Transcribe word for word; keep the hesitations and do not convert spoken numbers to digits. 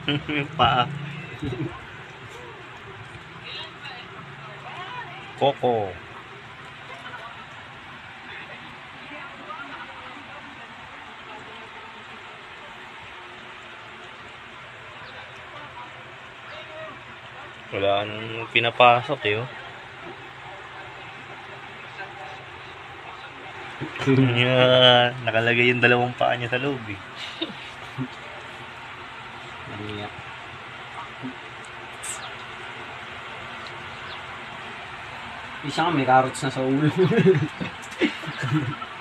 Paa. Coco. Wala nang pinapasok eh, oh. Yeah, nakalagay yung dalawang paa niya sa loob eh. Maniya. Isa nga may carrots na sa ulo.